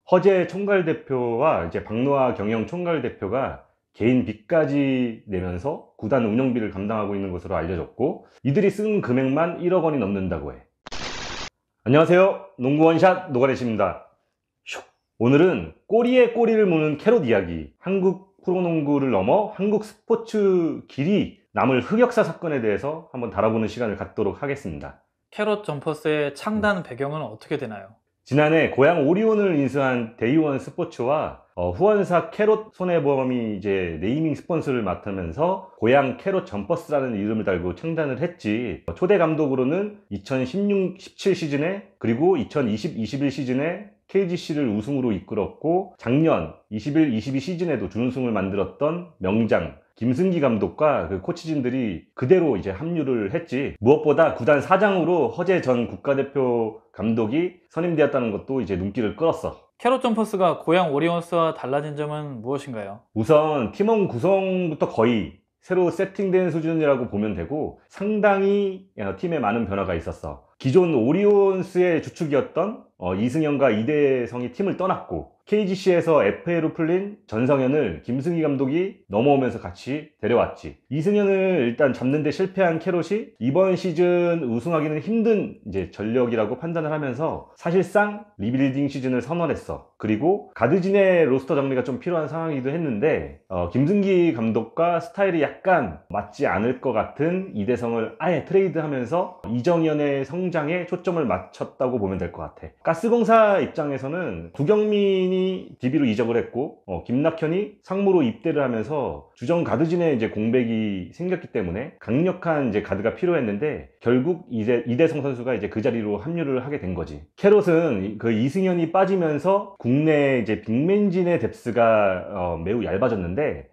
허재 총괄 대표와 이제 박노하 경영 총괄 대표가 개인 빚까지 내면서 구단 운영비를 감당하고 있는 것으로 알려졌고, 이들이 쓴 금액만 1억 원이 넘는다고 해. 안녕하세요, 농구 원샷 노가렛입니다. 오늘은 꼬리에 꼬리를 무는 캐롯 이야기, 한국 프로농구를 넘어 한국 스포츠 길이 남을 흑역사 사건에 대해서 한번 다뤄보는 시간을 갖도록 하겠습니다. 캐롯 점퍼스의 창단 배경은 어떻게 되나요? 지난해 고양 오리온을 인수한 데이원 스포츠와 후원사 캐롯 손해보험이 이제 네이밍 스폰서를 맡으면서 고양 캐롯 점퍼스라는 이름을 달고 창단을 했지. 초대 감독으로는 2016-17 시즌에 그리고 2020-21 시즌에 KGC를 우승으로 이끌었고, 작년 21-22 시즌에도 준우승을 만들었던 명장 김승기 감독과 그 코치진들이 그대로 이제 합류를 했지. 무엇보다 구단 사장으로 허재 전 국가대표 감독이 선임되었다는 것도 이제 눈길을 끌었어. 캐롯 점퍼스가 고양 오리온스와 달라진 점은 무엇인가요? 우선 팀원 구성부터 거의 새로 세팅된 수준이라고 보면 되고, 상당히 팀에 많은 변화가 있었어. 기존 오리온스의 주축이었던 이승현과 이대성이 팀을 떠났고, KGC에서 FA로 풀린 전성현을 김승희 감독이 넘어오면서 같이 데려왔지. 이승현을 일단 잡는 데 실패한 캐롯이 이번 시즌 우승하기는 힘든 이제 전력이라고 판단을 하면서 사실상 리빌딩 시즌을 선언했어. 그리고 가드진의 로스터 정리가 좀 필요한 상황이기도 했는데, 김승기 감독과 스타일이 약간 맞지 않을 것 같은 이대성을 아예 트레이드하면서 이정현의 성장에 초점을 맞췄다고 보면 될 것 같아. 가스공사 입장에서는 두경민이 DB로 이적을 했고, 김낙현이 상무로 입대를 하면서 주전 가드진에 이제 공백이 생겼기 때문에 강력한 이제 가드가 필요했는데, 결국 이대성 선수가 이제 그 자리로 합류를 하게 된 거지. 캐롯은 그 이승현이 빠지면서 국내 이제 빅맨진의 뎁스가 매우 얇아졌는데,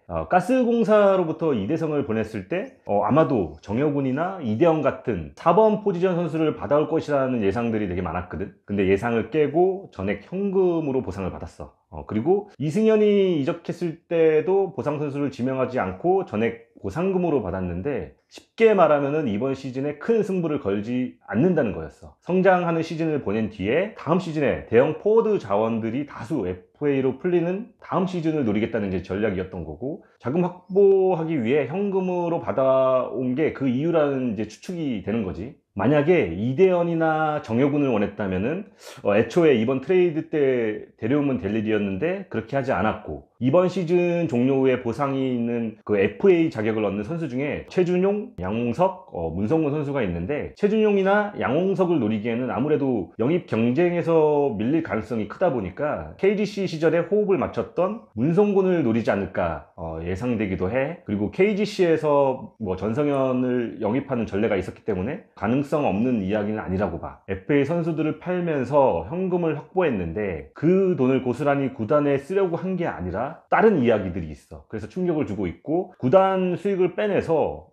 가스공사로부터 이대성을 보냈을 때 아마도 정효군이나 이대영 같은 4번 포지션 선수를 받아올 것이라는 예상들이 되게 많았거든. 근데 예상을 깨고 전액 현금으로 보상을 받았어. 그리고 이승현이 이적했을 때도 보상 선수를 지명하지 않고 전액 보상금으로 받았는데, 쉽게 말하면은 이번 시즌에 큰 승부를 걸지 않는다는 거였어. 성장하는 시즌을 보낸 뒤에 다음 시즌에 대형 포워드 자원들이 다수 FA로 풀리는 다음 시즌을 노리겠다는 이제 전략이었던 거고, 자금 확보하기 위해 현금으로 받아온 게 그 이유라는 이제 추측이 되는 거지. 만약에 이대현이나 정효군을 원했다면은 애초에 이번 트레이드 때 데려오면 될 일이었는데 그렇게 하지 않았고, 이번 시즌 종료 후에 보상이 있는 그 FA 자격을 얻는 선수 중에 최준용, 양홍석, 문성곤 선수가 있는데, 최준용이나 양홍석을 노리기에는 아무래도 영입 경쟁에서 밀릴 가능성이 크다 보니까 KGC 시절에 호흡을 맞췄던 문성곤을 노리지 않을까 예상되기도 해. 그리고 KGC에서 뭐 전성현을 영입하는 전례가 있었기 때문에 가능성 없는 이야기는 아니라고 봐. FA 선수들을 팔면서 현금을 확보했는데 그 돈을 고스란히 구단에 쓰려고 한 게 아니라 다른 이야기들이 있어. 그래서 충격을 주고 있고, 구단 수익을 빼내서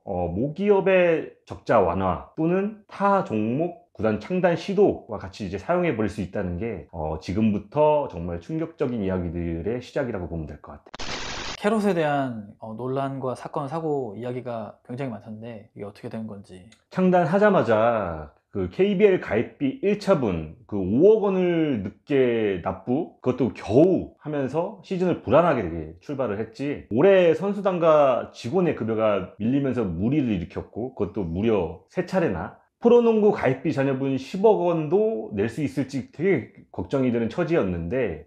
모기업의 적자 완화 또는 타 종목 구단 창단 시도와 같이 이제 사용해 버릴 수 있다는 게 지금부터 정말 충격적인 이야기들의 시작이라고 보면 될 것 같아. 캐롯에 대한 논란과 사건, 사고 이야기가 굉장히 많던데 이게 어떻게 된 건지. 창단하자마자 그 KBL 가입비 1차분 그 5억 원을 늦게 납부, 그것도 겨우 하면서 시즌을 불안하게 되게 출발을 했지. 올해 선수단과 직원의 급여가 밀리면서 물의를 일으켰고, 그것도 무려 3차례나. 프로농구 가입비 잔여분 10억 원도 낼 수 있을지 되게 걱정이 되는 처지였는데,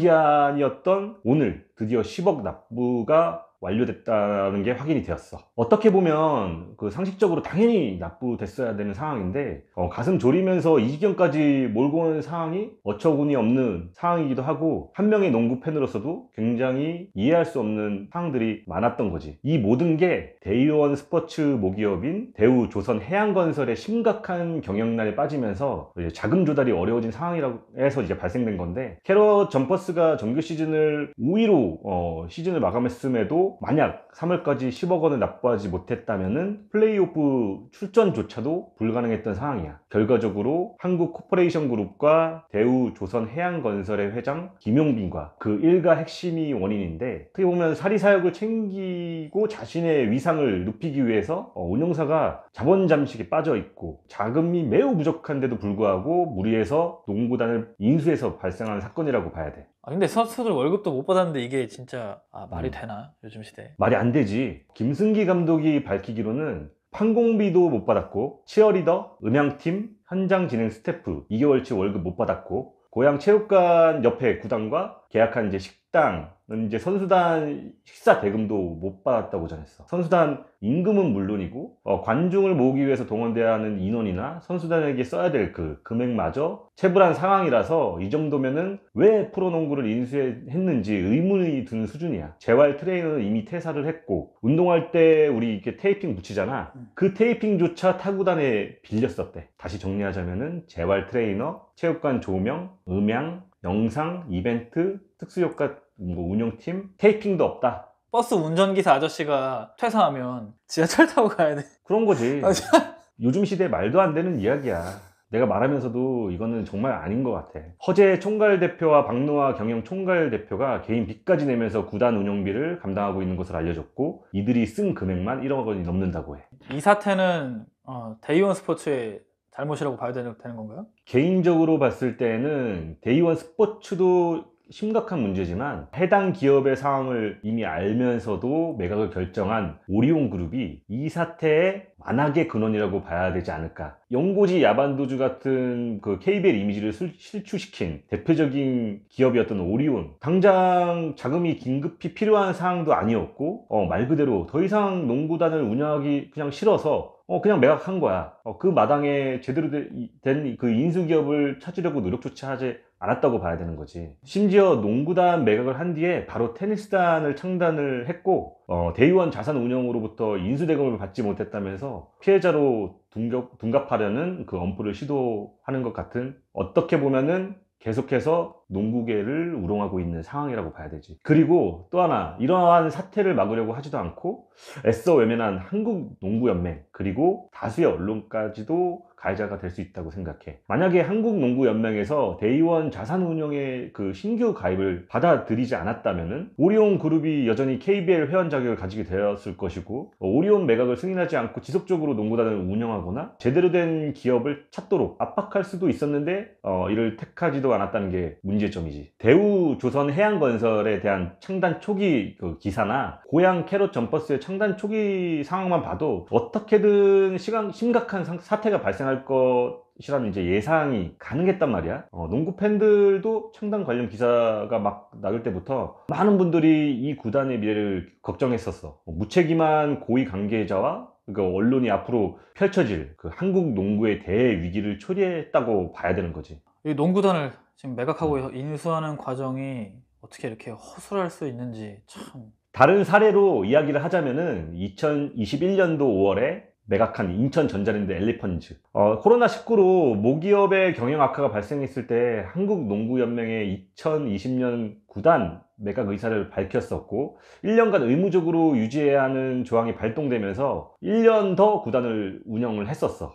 마감기한이었던 오늘 드디어 10억 납부가 완료됐다는 게 확인이 되었어. 어떻게 보면 그 상식적으로 당연히 납부됐어야 되는 상황인데, 가슴 졸이면서 이 지경까지 몰고 오는 상황이 어처구니 없는 상황이기도 하고, 한 명의 농구 팬으로서도 굉장히 이해할 수 없는 상황들이 많았던 거지. 이 모든 게 데이원 스포츠 모기업인 대우 조선해양건설의 심각한 경영난에 빠지면서 이제 자금 조달이 어려워진 상황이라고 해서 이제 발생된 건데, 캐롯 점퍼스가 정규 시즌을 5위로 시즌을 마감했음에도 만약 3월까지 10억 원을 납부하지 못했다면은 플레이오프 출전조차도 불가능했던 상황이야. 결과적으로 한국 코퍼레이션 그룹과 대우 조선해양건설의 회장 김용빈과 그 일가 핵심이 원인인데, 어떻게 보면 사리사욕을 챙기고 자신의 위상을 높이기 위해서 운영사가 자본 잠식에 빠져 있고 자금이 매우 부족한데도 불구하고 무리해서 농구단을 인수해서 발생한 사건이라고 봐야 돼. 근데 선수들 월급도 못 받았는데 이게 진짜 말이 음. 되나? 요즘 시대에. 말이 안 되지. 김승기 감독이 밝히기로는 판공비도 못 받았고, 치어리더, 음향팀, 현장 진행 스태프 2개월치 월급 못 받았고, 고향 체육관 옆에 구단과 계약한 이제 식당은 이제 선수단 식사 대금도 못 받았다고 전했어. 선수단 임금은 물론이고, 관중을 모으기 위해서 동원돼야 하는 인원이나 선수단에게 써야 될 그 금액마저 체불한 상황이라서 이 정도면은 왜 프로농구를 인수했는지 의문이 드는 수준이야. 재활 트레이너는 이미 퇴사를 했고, 운동할 때 우리 이렇게 테이핑 붙이잖아. 그 테이핑조차 타구단에 빌렸었대. 다시 정리하자면은 재활 트레이너, 체육관 조명, 음향, 영상, 이벤트, 특수효과 운영팀, 테이핑도 없다. 버스 운전기사 아저씨가 퇴사하면 지하철 타고 가야 돼. 그런 거지. 요즘 시대에 말도 안 되는 이야기야. 내가 말하면서도 이거는 정말 아닌 것 같아. 허재 총괄 대표와 박노아 경영 총괄 대표가 개인 빚까지 내면서 구단 운영비를 감당하고 있는 것으로 알려졌고, 이들이 쓴 금액만 1억 원이 넘는다고 해. 이 사태는 데이원 스포츠의 잘못이라고 봐야 되는 건가요? 개인적으로 봤을 때는 데이원 스포츠도 심각한 문제지만, 해당 기업의 상황을 이미 알면서도 매각을 결정한 오리온 그룹이 이 사태의 만악의 근원이라고 봐야 되지 않을까. 연고지 야반도주 같은 그 KBL 이미지를 실추시킨 대표적인 기업이었던 오리온, 당장 자금이 긴급히 필요한 상황도 아니었고, 말 그대로 더 이상 농구단을 운영하기 그냥 싫어서 그냥 매각한 거야. 그 마당에 제대로 된 그 인수기업을 찾으려고 노력조차 하지 않았다고 봐야 되는 거지. 심지어 농구단 매각을 한 뒤에 바로 테니스단을 창단을 했고, 데이원 자산 운영으로부터 인수대금을 받지 못했다면서 피해자로 둔갑하려는 그 엄포를 시도하는 것 같은, 어떻게 보면은 계속해서 농구계를 우롱하고 있는 상황이라고 봐야 되지. 그리고 또 하나, 이러한 사태를 막으려고 하지도 않고 애써 외면한 한국농구연맹, 그리고 다수의 언론까지도 가해자가 될 수 있다고 생각해. 만약에 한국농구연맹에서 데이원 자산운용의 그 신규 가입을 받아들이지 않았다면은 오리온 그룹이 여전히 KBL 회원 자격을 가지게 되었을 것이고, 오리온 매각을 승인하지 않고 지속적으로 농구단을 운영하거나 제대로 된 기업을 찾도록 압박할 수도 있었는데 이를 택하지도 않았다는 게 문제점이지. 대우 조선해양건설에 대한 창단 초기 그 기사나 고양 캐롯 점퍼스의 창단 초기 상황만 봐도 어떻게든 심각한 사태가 발생할 것이라는 이제 예상이 가능했단 말이야. 농구 팬들도 창단 관련 기사가 막 나올 때부터 많은 분들이 이 구단의 미래를 걱정했었어. 무책임한 고위 관계자와 그 언론이 앞으로 펼쳐질 그 한국 농구의 대위기를 초래했다고 봐야 되는 거지. 이 농구단을 지금 매각하고 인수하는 과정이 어떻게 이렇게 허술할 수 있는지 참. 다른 사례로 이야기를 하자면은 2021년도 5월에 매각한 인천 전자랜드 엘리펀즈. 코로나19로 모기업의 경영 악화가 발생했을 때 한국농구연맹의 2020년 구단 매각 의사를 밝혔었고, 1년간 의무적으로 유지해야 하는 조항이 발동되면서 1년 더 구단을 운영을 했었어.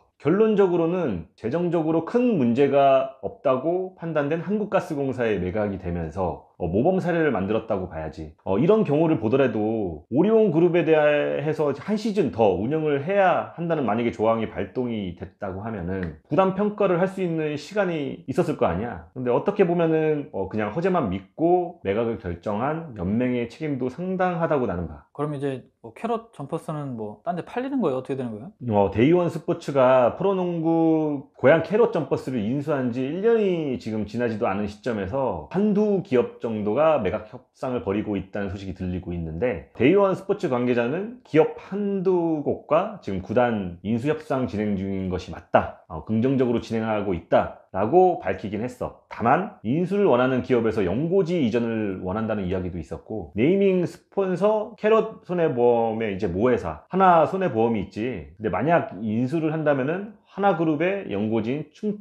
결론적으로는 재정적으로 큰 문제가 없다고 판단된 한국가스공사의 매각이 되면서 모범 사례를 만들었다고 봐야지. 이런 경우를 보더라도 오리온 그룹에 대해서 한 시즌 더 운영을 해야 한다는 만약에 조항이 발동이 됐다고 하면은 구단 평가를 할 수 있는 시간이 있었을 거 아니야. 근데 어떻게 보면은 그냥 허재만 믿고 매각을 결정한 연맹의 책임도 상당하다고 나는 봐. 그럼 이제 캐럿 점퍼스는 딴 데 팔리는 거예요? 어떻게 되는 거예요? 데이원 스포츠가 프로농구 고양 캐롯 점퍼스를 인수한 지 1년이 지금 지나지도 않은 시점에서 한두 기업 정도가 매각 협상을 벌이고 있다는 소식이 들리고 있는데, 데이원 스포츠 관계자는 기업 한두 곳과 지금 구단 인수 협상 진행 중인 것이 맞다, 긍정적으로 진행하고 있다 라고 밝히긴 했어. 다만 인수를 원하는 기업에서 연고지 이전을 원한다는 이야기도 있었고, 네이밍 스폰서 캐럿 손해보험의 이제 모회사 하나 손해보험이 있지. 근데 만약 인수를 한다면은 하나그룹의 연고지인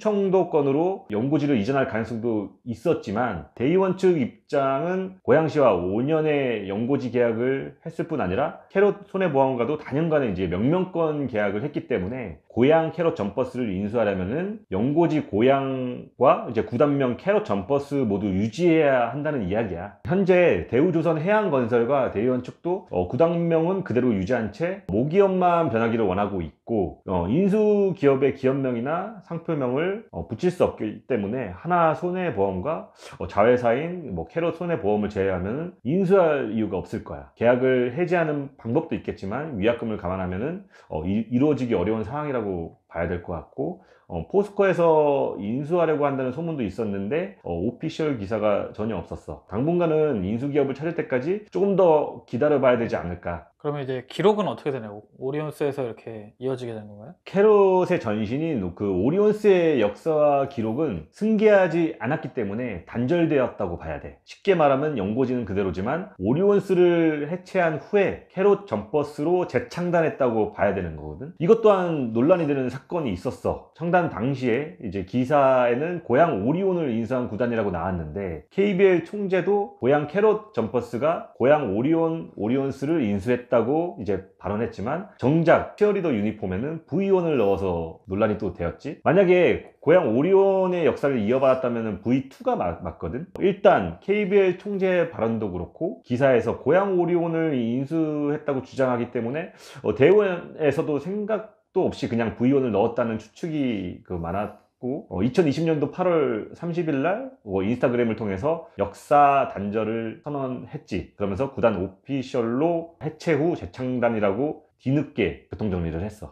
충청도권으로 연고지를 이전할 가능성도 있었지만, 데이원 측 입장은 고양시와 5년의 연고지 계약을 했을 뿐 아니라 캐롯 손해보험과도 다년간의 이제 명명권 계약을 했기 때문에 고양 캐럿 점퍼스를 인수하려면은 연고지 고양과 이제 구단명 캐럿 점퍼스 모두 유지해야 한다는 이야기야. 현재 대우조선 해양건설과 대우건축도 구단명은 그대로 유지한 채 모기업만 변하기를 원하고 있고, 인수 기업의 기업명이나 상표명을 붙일 수 없기 때문에 하나 손해보험과 자회사인 뭐 캐럿 손해보험을 제외하면 인수할 이유가 없을 거야. 계약을 해지하는 방법도 있겠지만 위약금을 감안하면은 이루어지기 어려운 상황이라고 봐야 될 것 같고, 포스코에서 인수하려고 한다는 소문도 있었는데 오피셜 기사가 전혀 없었어. 당분간은 인수기업을 찾을 때까지 조금 더 기다려 봐야 되지 않을까. 그러면 이제 기록은 어떻게 되나요? 오리온스에서 이렇게 이어지게 되는 건가요? 캐롯의 전신인 그 오리온스의 역사와 기록은 승계하지 않았기 때문에 단절되었다고 봐야 돼. 쉽게 말하면 연고지는 그대로지만 오리온스를 해체한 후에 캐롯 점퍼스로 재창단했다고 봐야 되는 거거든. 이것 또한 논란이 되는 사건이 있었어. 창단 당시에 이제 기사에는 고양 오리온을 인수한 구단이라고 나왔는데, KBL 총재도 고양 캐롯 점퍼스가 고양 오리온스를 인수했다고 이제 발언했지만, 정작 치어리더 유니폼에는 V1을 넣어서 논란이 또 되었지. 만약에 고양 오리온의 역사를 이어받았다면 V2가 맞거든. 일단 KBL 총재 발언도 그렇고 기사에서 고양 오리온을 인수했다고 주장하기 때문에 대우에서도 생각도 없이 그냥 V1을 넣었다는 추측이 많았고, 2020년도 8월 30일 날 인스타그램을 통해서 역사 단절을 선언했지. 그러면서 구단 오피셜로 해체 후 재창단이라고 뒤늦게 교통정리를 했어.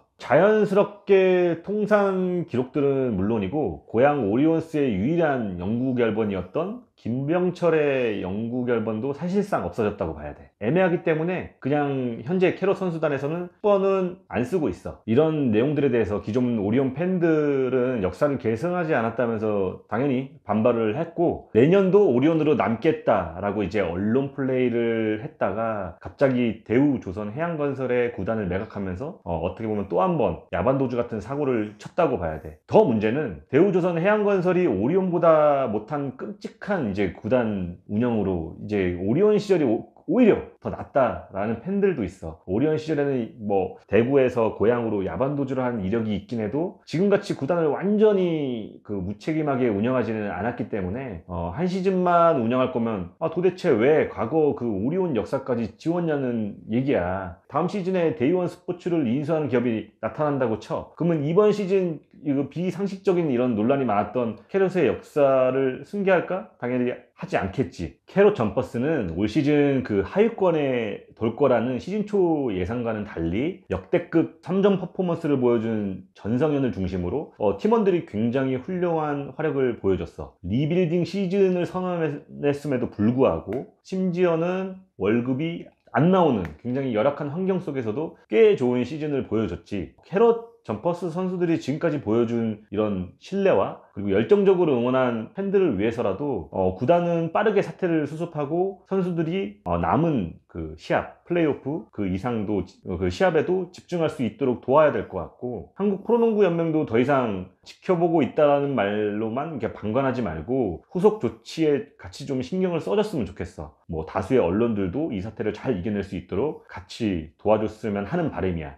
자연스럽게 통산 기록들은 물론이고 고양 오리온스의 유일한 영구 결번이었던 김병철의 영구 결번도 사실상 없어졌다고 봐야 돼. 애매하기 때문에 그냥 현재 캐럿 선수단에서는 10번은 안 쓰고 있어. 이런 내용들에 대해서 기존 오리온 팬들은 역사를 계승하지 않았다면서 당연히 반발을 했고, 내년도 오리온으로 남겠다라고 이제 언론 플레이를 했다가 갑자기 대우조선 해양건설의 구단을 매각하면서 어떻게 보면 또 한 번 야반도주 같은 사고를 쳤다고 봐야 돼. 더 문제는 대우조선 해양건설이 오리온보다 못한 끔찍한 이제 구단 운영으로 이제 오리온 시절이 오히려 더 낫다라는 팬들도 있어. 오리온 시절에는 뭐 대구에서 고향으로 야반도주를 한 이력이 있긴 해도 지금같이 구단을 완전히 무책임하게 운영하지는 않았기 때문에 한 시즌만 운영할 거면 도대체 왜 과거 그 오리온 역사까지 지웠냐는 얘기야. 다음 시즌에 데이원 스포츠를 인수하는 기업이 나타난다고 쳐. 그러면 이번 시즌 비상식적인 이런 논란이 많았던 캐럿의 역사를 승계할까? 당연히 하지 않겠지. 캐럿 점퍼스는 올 시즌 하위권에 돌 거라는 시즌 초 예상과는 달리 역대급 3점 퍼포먼스를 보여준 전성현을 중심으로 팀원들이 굉장히 훌륭한 활약을 보여줬어. 리빌딩 시즌을 선언했음에도 불구하고 심지어는 월급이 안 나오는 굉장히 열악한 환경 속에서도 꽤 좋은 시즌을 보여줬지. 캐럿 점퍼스 선수들이 지금까지 보여준 이런 신뢰와 그리고 열정적으로 응원한 팬들을 위해서라도 구단은 빠르게 사태를 수습하고 선수들이 남은 시합, 플레이오프 이상도 시합에도 집중할 수 있도록 도와야 될 것 같고, 한국 프로농구 연맹도 더 이상 지켜보고 있다는 말로만 방관하지 말고 후속 조치에 같이 좀 신경을 써줬으면 좋겠어. 뭐 다수의 언론들도 이 사태를 잘 이겨낼 수 있도록 같이 도와줬으면 하는 바람이야.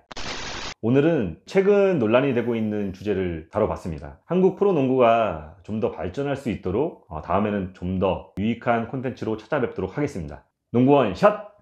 오늘은 최근 논란이 되고 있는 주제를 다뤄봤습니다. 한국 프로농구가 좀 더 발전할 수 있도록 다음에는 좀 더 유익한 콘텐츠로 찾아뵙도록 하겠습니다. 농구원 샷!